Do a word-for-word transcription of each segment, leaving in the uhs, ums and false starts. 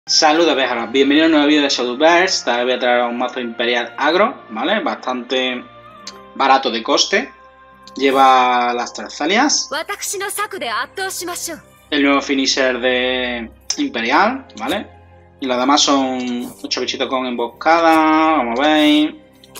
Saludos viajeros, bienvenidos a un nuevo vídeo de Shadowverse. Esta vez voy a traer un mazo imperial agro, ¿vale? Bastante barato de coste. Lleva las Terzalias, el nuevo finisher de imperial, ¿vale? Y los demás son ocho bichitos con emboscada, como veis.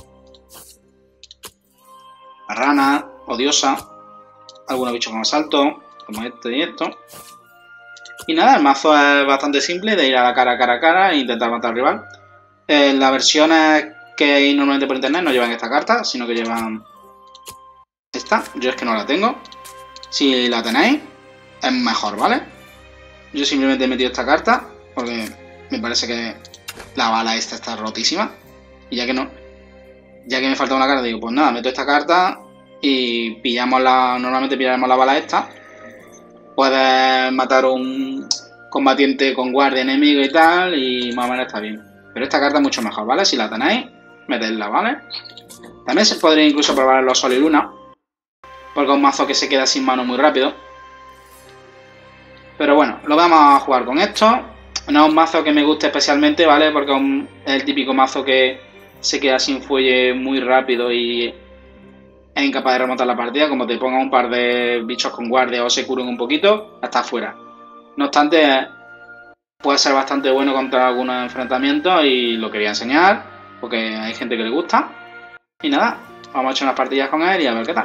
La rana, odiosa. Algunos bichos con asalto, como este y esto. Y nada, el mazo es bastante simple, de ir a la cara, cara a cara e intentar matar al rival. Eh, las versiones que hay normalmente por internet no llevan esta carta, sino que llevan esta. Yo es que no la tengo. Si la tenéis, es mejor, ¿vale? Yo simplemente he metido esta carta porque me parece que la bala esta está rotísima. Y ya que no, ya que me falta una carta, digo, pues nada, meto esta carta y pillamos la, normalmente pillaremos la bala esta. Puedes matar un combatiente con guardia enemigo y tal, y más o menos está bien. Pero esta carta es mucho mejor, ¿vale? Si la tenéis, metedla, ¿vale? También se podría incluso probar los Sol y Luna, porque es un mazo que se queda sin mano muy rápido. Pero bueno, lo vamos a jugar con esto. No es un mazo que me guste especialmente, ¿vale? Porque es el típico mazo que se queda sin fuelle muy rápido y es incapaz de remontar la partida. Como te ponga un par de bichos con guardia o se curen un poquito, hasta fuera. No obstante, puede ser bastante bueno contra algunos enfrentamientos y lo quería enseñar porque hay gente que le gusta. Y nada, vamos a echar unas partidas con él y a ver qué tal.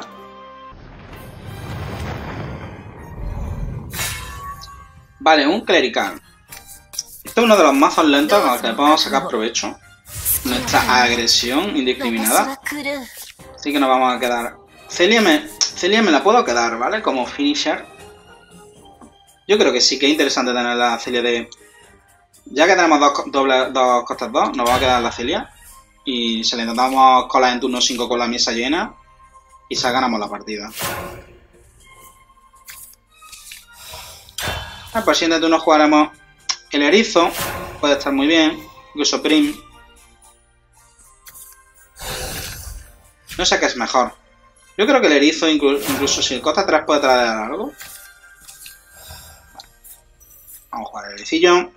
Vale, un clerical. Este es uno de los mazos lentos con los que podemos sacar provecho. Nuestra agresión indiscriminada. Así que nos vamos a quedar. Celia me, Celia me la puedo quedar, ¿vale? Como finisher. Yo creo que sí que es interesante tener la Celia de... Ya que tenemos dos, doble, dos costas dos, nos vamos a quedar la Celia. Y se le intentamos colar en turno cinco con la mesa llena. Y se ganamos la partida. Al pues siguiente turno jugaremos el erizo. Puede estar muy bien. Incluso Prim. No sé qué es mejor. Yo creo que el erizo, incluso, incluso si el costa tres puede traer algo. Vamos a jugar el ericillo.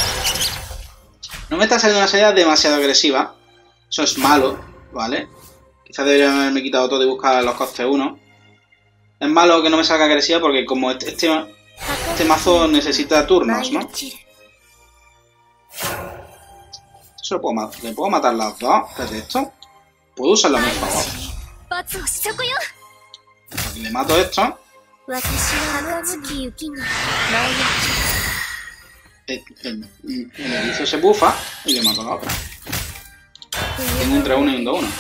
No me está saliendo una salida demasiado agresiva. Eso es malo, ¿vale? Quizás debería haberme quitado todo y buscar los costes uno. Es malo que no me salga agresiva porque como este, este, este mazo necesita turnos, ¿no? Eso lo puedo, le puedo matar las dos. ¿Qué es esto? Puedo usarlo a mi favor. Aquí le mato esto. El, el, el erizo se bufa y le mato a la otra. Tengo un tres uno y un dos uno.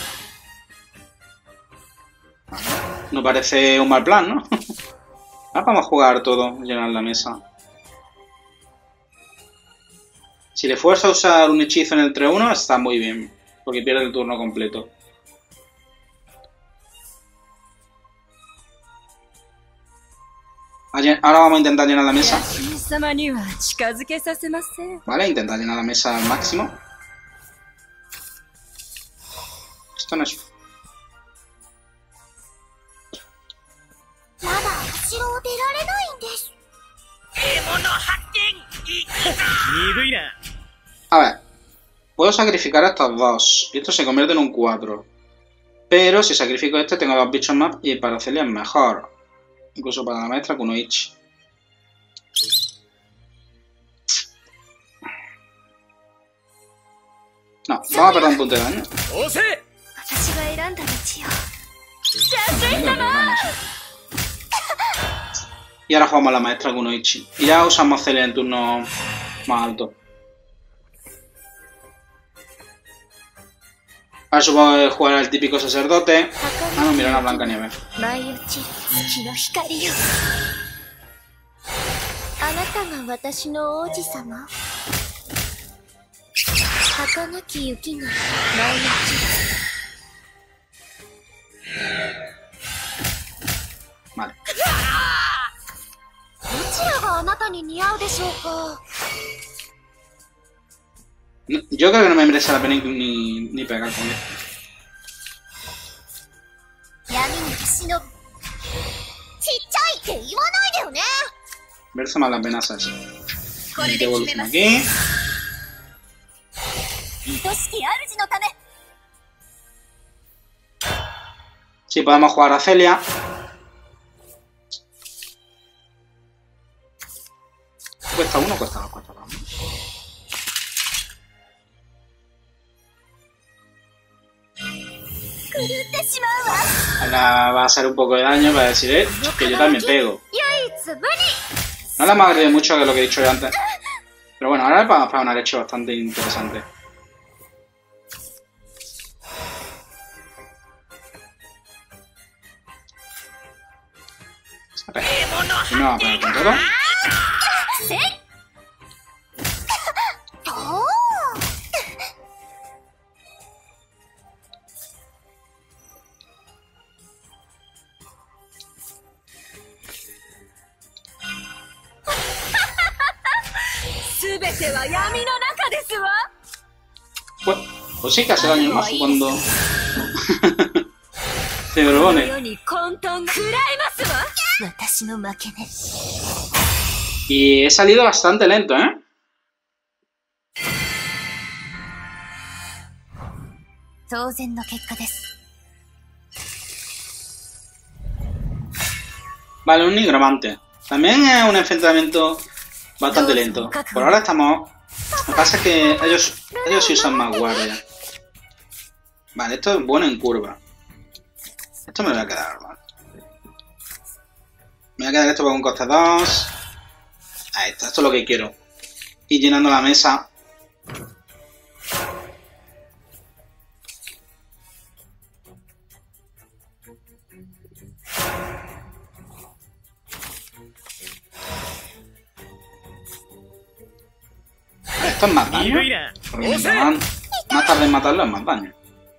No parece un mal plan, ¿no? Ahora vamos a jugar todo, llenar la mesa. Si le fuerza a usar un hechizo en el tres uno está muy bien, porque pierde el turno completo. Ahora vamos a intentar llenar la mesa. Vale, intentar llenar la mesa al máximo. Esto no es... A ver, puedo sacrificar a estos dos y esto se convierte en un cuatro. Pero si sacrifico este tengo dos bichos más y para Celia es mejor. Incluso para la maestra Kunoichi. No, vamos a perder un punto de daño. Y ahora jugamos a la maestra Kunoichi. Y ya usamos Celia en turno más alto. Ahora supongo que jugar al típico sacerdote. Ah, no, mira una Blancanieves. Vale. Yo creo que no me merece la pena ni, ni pegar con él. Verse más las amenazas. Te evoluciona aquí. Sí, podemos jugar a Celia. ¿Cuesta uno? Cuesta dos, cuesta dos. Ahora va a hacer un poco de daño para decir eh, que yo también pego. No le hemos agredido mucho que lo que he dicho yo antes. Pero bueno, ahora le vamos a pegar una leche bastante interesante. Y no va a pegar con todo. Pues, pues sí que hace daño el mazo cuando se propone. Y he salido bastante lento, ¿eh? Vale, un nigromante. También es un enfrentamiento bastante lento. Por ahora estamos... Lo que pasa es que ellos, ellos sí usan más guardia. Vale, esto es bueno en curva. Esto me lo voy a quedar, ¿vale? Me voy a quedar esto con un coste dos. Ahí está, esto es lo que quiero. Ir llenando la mesa. Esto es más daño. Porque mientras más, más tarde en matarlo es más daño.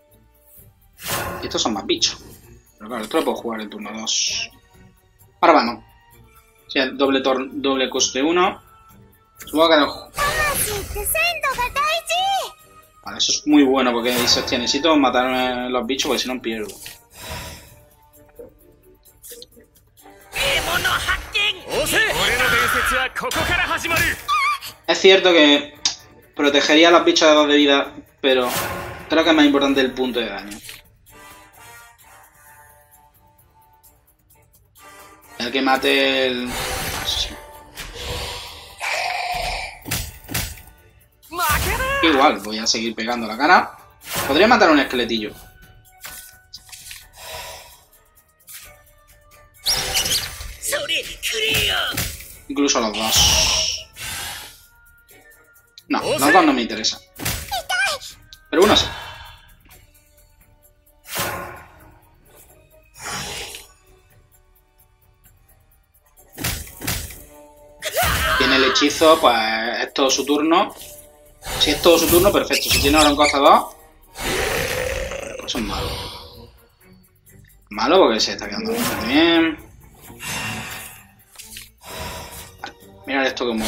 Y estos son más bichos. Pero claro, esto lo puedo jugar en turno dos. Ahora vamos. Sí, doble, doble coste uno. Supongo que no. Vale, eso es muy bueno porque dices, hostia, necesito matar a los bichos porque si no pierdo. Es cierto que protegería a los bichos de dos de vida, pero creo que es más importante el punto de daño. El que mate el... Igual, voy a seguir pegando la cara. Podría matar a un esqueletillo. Incluso los dos. No, los dos no me interesan. Pero uno sí. Tiene el hechizo, pues es todo su turno. Si es todo su turno, perfecto. Si tiene ahora un coste dos, pues es malo. Malo porque se está quedando bastante bien. Mirad esto como...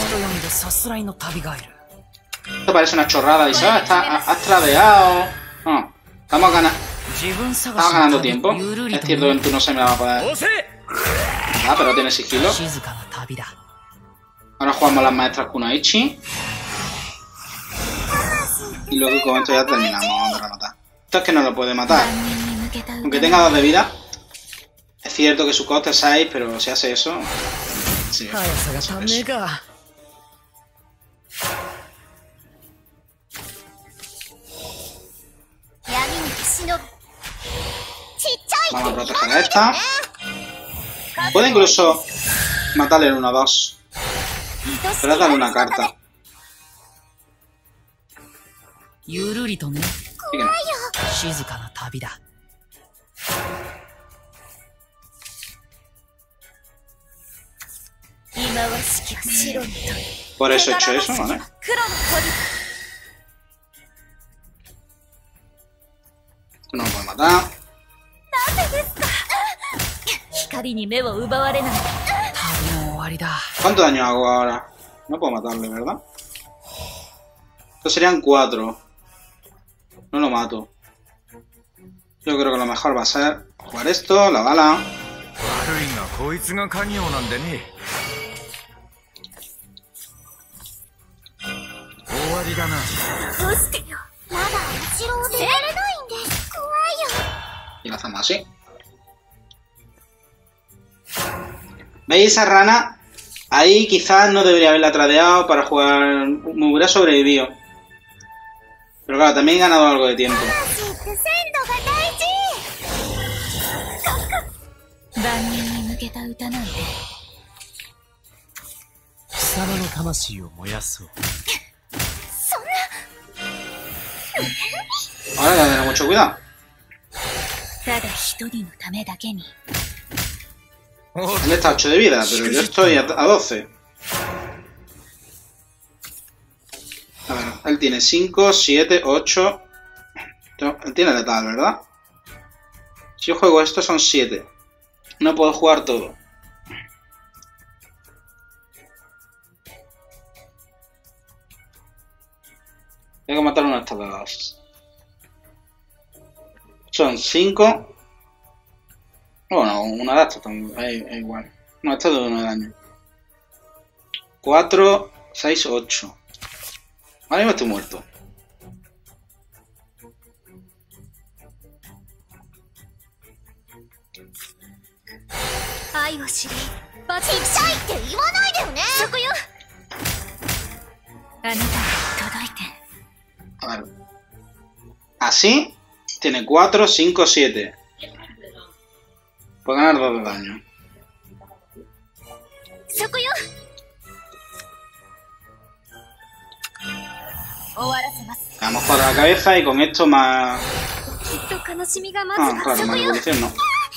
Esto parece una chorrada. Dice, ah, está, has tradeado. No, estamos ganando. Estamos ganando tiempo. Es cierto que en turno se me la va a poder. Ah, pero tiene sigilo. Ahora jugamos las maestras Kunoichi. Y luego con esto ya terminamos de rematar. Esto es que no lo puede matar. Aunque tenga dos de vida. Es cierto que su coste es seis, pero si hace eso... Sí, hace eso. Vamos a proteger a esta. Puede incluso matarle en uno dos. Pero es darle una carta. Sí que no. Por eso he hecho eso, ¿vale? No lo puedo matar. ¿Cuánto daño hago ahora? No puedo matarle, ¿verdad? Estos serían cuatro. No lo mato. Yo creo que lo mejor va a ser jugar esto, la bala. Y lo hacemos así. ¿Veis esa rana? Ahí quizás no debería haberla tradeado para jugar... Me hubiera sobrevivido. Pero claro, también he ganado algo de tiempo. Ahora hay que tener mucho cuidado. Él está a ocho de vida, pero yo estoy a doce. A ver, él tiene cinco, siete, ocho. Él tiene letal, ¿verdad? Si yo juego esto son siete. No puedo jugar todo. Tengo que matar una de estas dos. Son cinco. Bueno, una de estas es igual. No, esto es de uno de daño. cuatro, seis, ocho. Ahora mismo estoy muerto. A ver. Así tiene cuatro, cinco, siete. Puede ganar dos de daño. Vamos para la cabeza y con esto más... Ah, claro, más evolución no.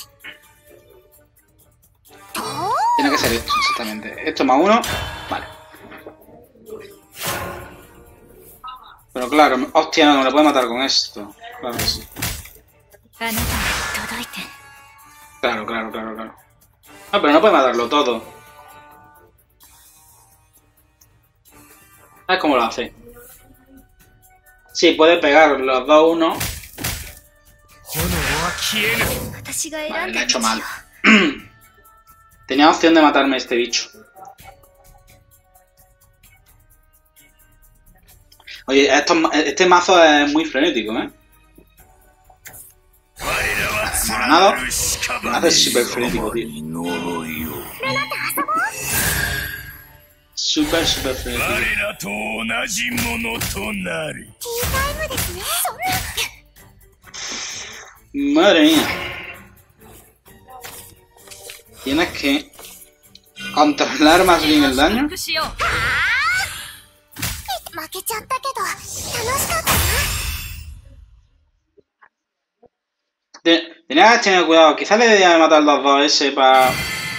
Tiene que ser esto, exactamente. Esto más uno. Vale. Pero claro, hostia, no me lo puede matar con esto. Claro que sí. Claro, claro, claro, claro. No, pero no puede matarlo todo. ¿Sabes cómo lo hace? Sí, puede pegar los dos uno. Vale, lo ha hecho mal. Tenía opción de matarme este bicho. Oye, esto, este mazo es muy frenético, ¿eh? Hemos ganado. Lo hace súper frenético, tío. Súper, súper frenético. Madre mía. Tienes que controlar más bien el daño. Tenía que tener cuidado. Quizás le debería matar los dos ese para...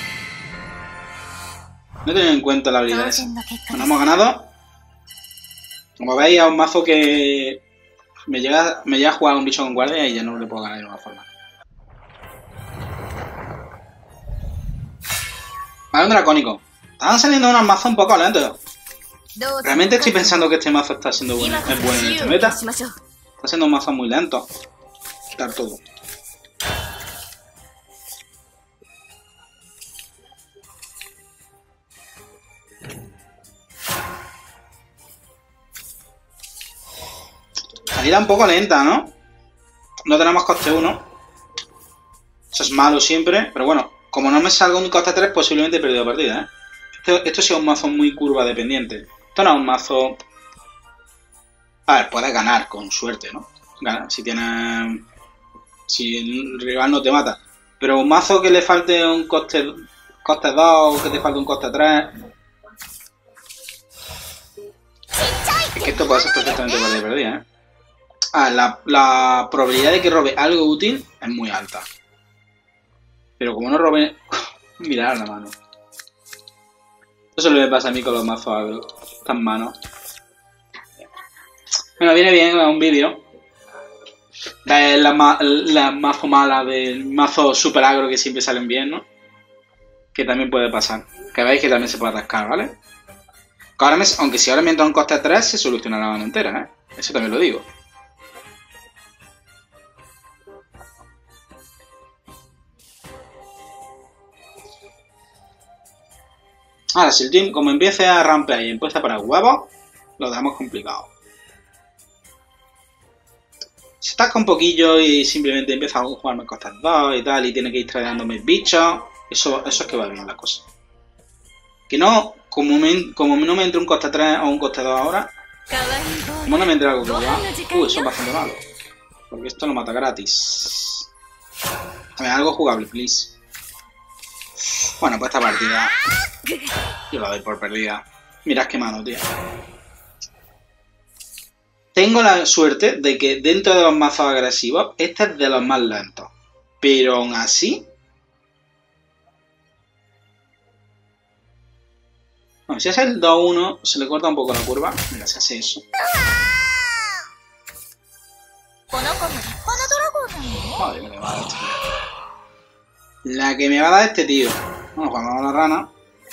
No he tenido en cuenta la habilidad esa. Bueno, hemos ganado. Como veis, es un mazo que me llega, me llega a jugar un bicho con guardia y ya no le puedo ganar de ninguna forma. Vale, un dracónico. Están saliendo unos mazos un poco lentos. Realmente estoy pensando que este mazo está siendo bueno. Es bueno en este meta. Está siendo un mazo muy lento. Quitar todo. Salida un poco lenta, ¿no? No tenemos coste uno. Eso es malo siempre. Pero bueno, como no me salga un coste tres, posiblemente he perdido la partida, ¿eh? Esto, esto sí es un mazo muy curva dependiente. Esto no es un mazo... A ver, puedes ganar con suerte, ¿no? Ganar, si tienes... Si el rival no te mata. Pero un mazo que le falte un coste... Coste dos o que te falte un coste tres... Es que esto puede ser perfectamente partida perdida, ¿eh? Ah, la, la probabilidad de que robe algo útil es muy alta. Pero como no robe... Mirad la mano. Eso le pasa a mí con los mazos tan manos. Bueno, viene bien un vídeo. De la, ma la mazo mala del mazo super agro que siempre salen bien, ¿no? Que también puede pasar. Que veis que también se puede atascar, ¿vale? Que ahora me, aunque si ahora me entra un coste tres, se soluciona la mano entera, ¿eh? Eso también lo digo. Ahora, si el team como empiece a rampear y empieza a poner huevos, lo dejamos complicado. se atasca un poquillo y simplemente empieza a jugarme costas dos y tal, y tiene que ir tradeando mis bichos, eso, eso es que va bien la cosa. Que no, como, me, como no me entre un coste tres o un coste dos ahora, como no me entre algo que ya, uh, eso es bastante malo. Porque esto lo mata gratis. A ver, algo jugable, please. Bueno, pues esta partida yo la doy por perdida. Mirad qué mano, tío. Tengo la suerte de que dentro de los mazos agresivos, este es de los más lentos. Pero aún así... Bueno, si es el dos uno, se le corta un poco la curva. Mira, si hace eso. Madre mía, me va a dar este tío. La que me va a dar este tío. Bueno, jugamos a la rana.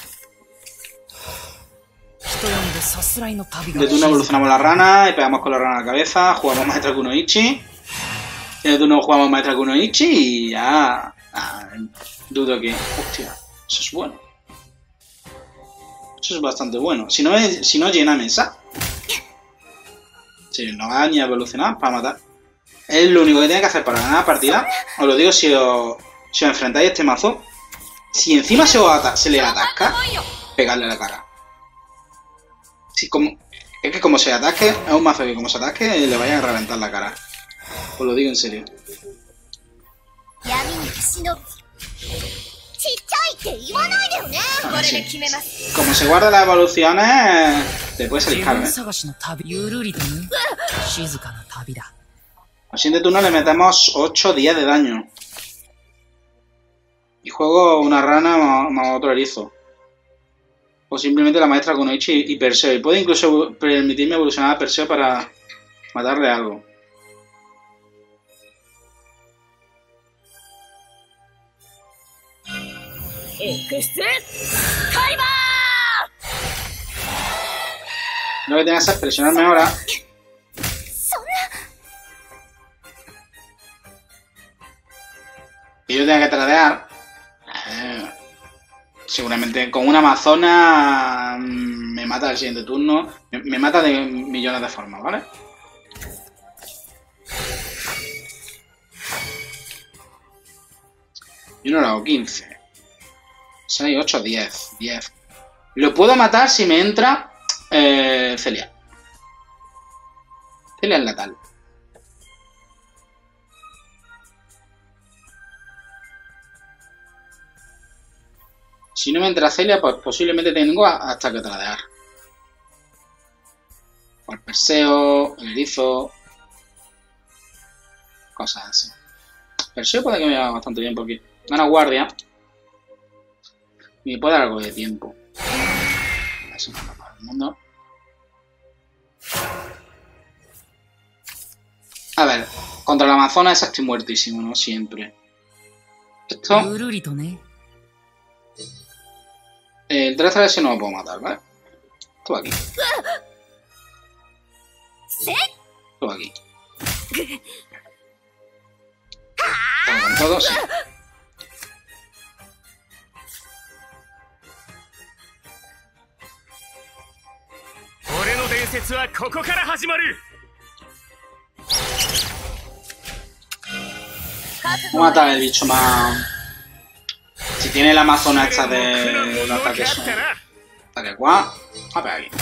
De turno evolucionamos la rana y pegamos con la rana a la cabeza. Jugamos Maestra Kunoichi. De turno jugamos Maestra Kunoichi y ya... Ah, dudo que... Hostia, eso es bueno. Eso es bastante bueno. Si no, es, si no llena mesa. Si no va ni a evolucionar para matar. Es lo único que tiene que hacer para ganar la partida. Os lo digo si os, si os enfrentáis a este mazo. Si encima se, os ata se le atasca, pegarle a la cara. Si como, es que como se atasque, es un mazo que como se atasque le vayan a reventar la cara. Os lo digo en serio. Ah, sí. Como se guarda las evoluciones, te puede salir caro, ¿eh? Al siguiente turno le metemos ocho diez de daño. Y juego una rana más otro erizo. O simplemente la maestra Kunoichi y Perseo. Y puede incluso permitirme evolucionar a Perseo para matarle algo. Lo que tengo que hacer es presionarme ahora. Y yo tengo que tradear. Eh, seguramente con una amazona me mata el siguiente turno. Me, me mata de millones de formas, ¿vale? Yo no lo hago quince. seis, ocho, diez. diez. Lo puedo matar si me entra eh, Celia. Celia es letal. Si no me entra Celia, pues posiblemente tengo hasta que tradear. Por Perseo, el erizo. Cosas así. Perseo puede que me vaya bastante bien porque gana guardia. Y me puede dar algo de tiempo. Eso no es para el mundo. A ver, contra la Amazona esa estoy muertísimo, ¿no? Siempre. Esto... El trece a ese no lo puedo matar, ¿vale? Esto aquí. Esto aquí. Todo con todo, sí. Vamos a matar al bicho más... Si tiene la amazona esta de un ataque son... Ataque cuá. A ver aquí.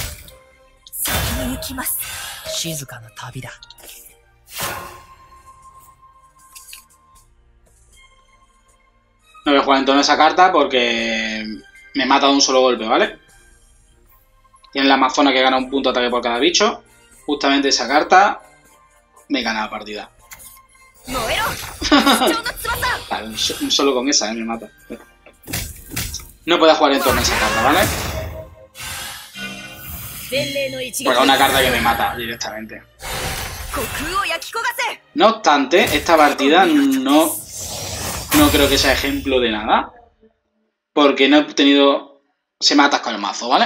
No voy a jugar en torno a esa carta porque me mata de un solo golpe, ¿vale? Tiene la amazona que gana un punto de ataque por cada bicho. Justamente esa carta me gana la partida. Vale, solo con esa, ¿eh? Me mata. No puedo jugar en torno a esa carta, ¿vale? Porque es una carta que me mata directamente. No obstante, esta partida no, no creo que sea ejemplo de nada. Porque no he obtenido... Se me atasca el mazo, ¿vale?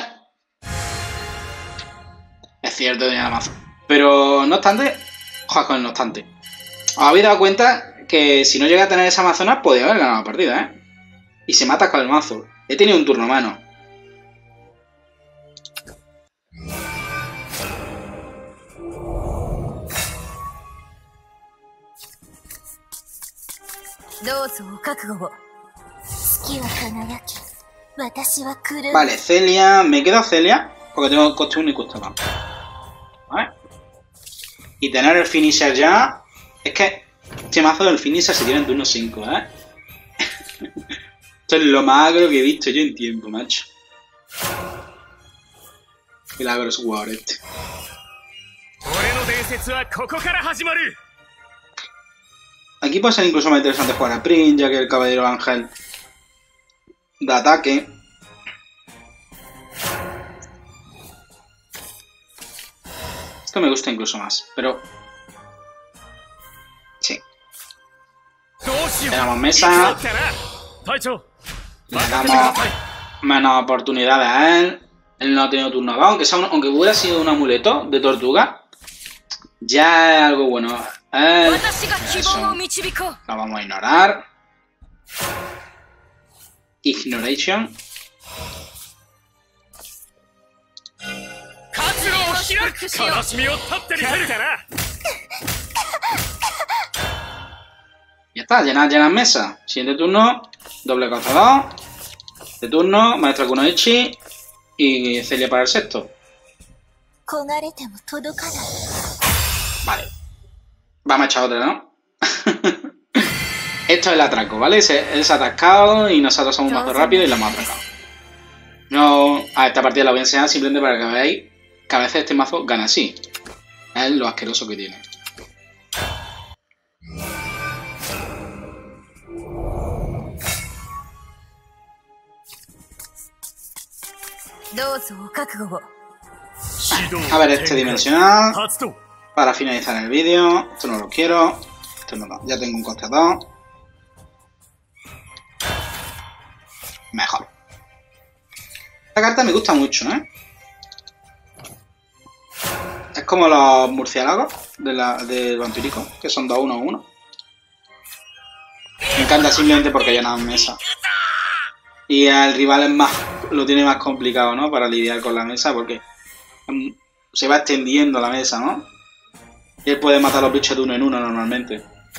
Es cierto, tenía el mazo. Pero no obstante... Joder, con el no obstante. Os habéis dado cuenta que si no llega a tener esa amazona, podría haber ganado la partida, ¿eh? Y se mata con el mazo. He tenido un turno mano. Vale, Celia. Me quedo Celia porque tengo coste uno y coste dos. ¿Vale? Y tener el finisher ya. Es que este mazo del finisher se tiene en turno cinco, ¿eh? Esto es lo más agro que he visto yo en tiempo, macho. El agro es war este. Aquí puede ser incluso más interesante jugar a Prince, ya que el Caballero Ángel da ataque. Esto me gusta incluso más, pero... sí. Tenemos mesa. Le damos menos oportunidades a él. Él no ha tenido turno dos, aunque, sea un, aunque hubiera sido un amuleto de tortuga. Ya es algo bueno. Él, eso, lo vamos a ignorar. Ignoration. Ya está, llenar, llenar mesa. Siguiente turno, doble coste dos. De turno, Maestra Kunoichi y Celia para el sexto. Vale. Vamos a echar otra, ¿no? Esto es el atraco, ¿vale? Se, es atascado y nosotros somos un mazo rápido y lo hemos atracado. No, a esta partida la voy a enseñar simplemente para que veáis que a veces este mazo gana así. Es lo asqueroso que tiene. A ver, este dimensional. Para finalizar el vídeo. Esto no lo quiero. Esto no, no. Ya tengo un coste dos. Mejor. Esta carta me gusta mucho, ¿eh? Es como los murciélagos de la, del vampirico, que son dos uno uno. Me encanta simplemente porque llenan mesa. Y el rival es más, lo tiene más complicado, ¿no? Para lidiar con la mesa porque se va extendiendo la mesa, ¿no? Y él puede matar a los bichos de uno en uno normalmente.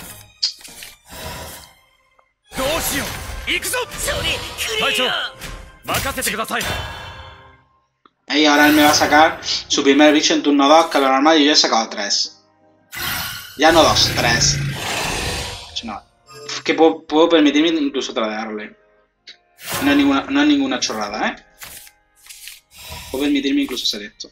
Y ahora él me va a sacar su primer bicho en turno dos, que es lo normal, y yo he sacado tres. Ya no dos, tres. No. Que puedo, puedo permitirme incluso tradearle. No es ninguna, no es ninguna chorrada, ¿eh? Puedo permitirme incluso hacer esto.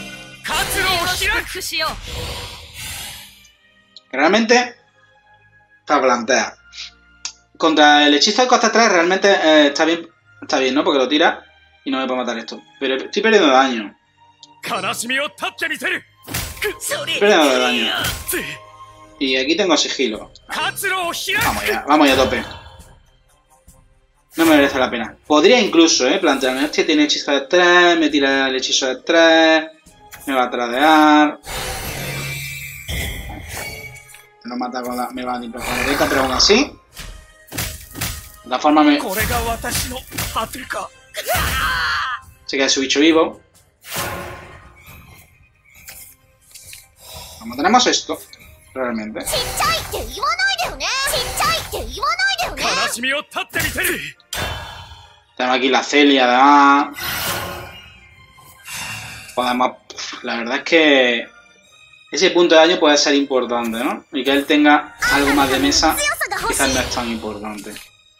Realmente, para plantear. Contra el hechizo de coste tres realmente eh, está bien, está bien, ¿no? Porque lo tira y no me puede matar esto. Pero estoy perdiendo daño. Estoy perdiendo daño. Y aquí tengo sigilo. Vamos ya, vamos ya a tope. No me merece la pena. Podría incluso, ¿eh? Plantearme, hostia, tiene hechizo de tres, me tira el hechizo de tres, me va a tradear. No mata con la, me va a limpiar con la derecha, pero aún así. De todas formas me... se queda su bicho vivo. Como tenemos esto, realmente. Tenemos aquí la Celia, además. Podemos... la verdad es que ese punto de daño puede ser importante, ¿no? Y que él tenga algo más de mesa quizás no es tan importante.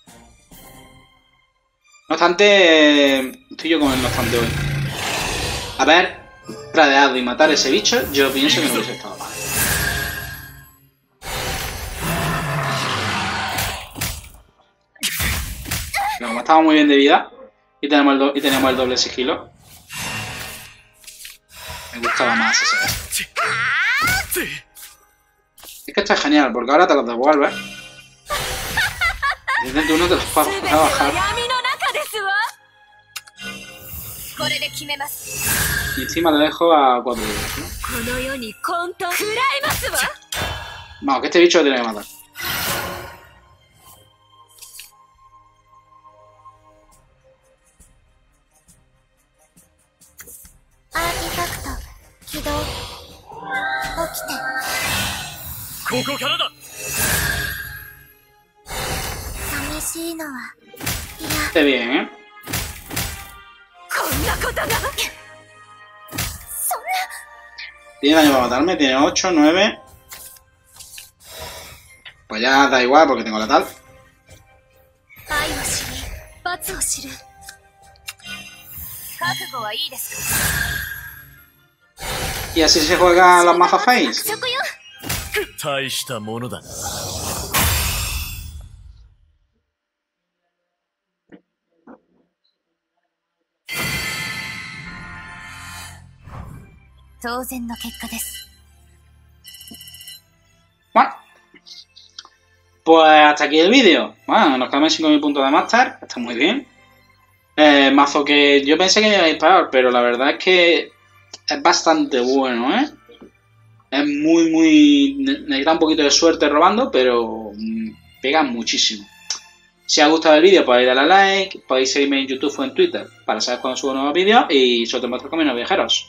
No obstante, estoy yo con el no obstante hoy. Haber tradeado y matar ese bicho, yo pienso que no hubiese estado mal. Pero como estamos muy bien de vida y tenemos el, do y tenemos el doble sigilo, me gustaba más ese. Es que esto es genial, porque ahora te los devuelves. Y desde uno te los puedes bajar. Y encima le dejo a cuatro vidas, ¿no? Vamos, que este bicho lo tiene que matar. Esté bien, ¿eh? Tiene daño para matarme, tiene ocho, nueve. Pues ya da igual porque tengo la tal. Y así se juega las mazas face. Bueno, pues hasta aquí el vídeo. Bueno, nos quedamos en cinco mil puntos de máster. Está muy bien. Eh, mazo que yo pensé que iba a disparar, pero la verdad es que es bastante bueno, ¿eh? Es muy, muy... necesita un poquito de suerte robando, pero pega muchísimo. Si os ha gustado el vídeo podéis darle a like, podéis seguirme en YouTube o en Twitter para saber cuando subo nuevos vídeos y sobre todo con menos viajeros.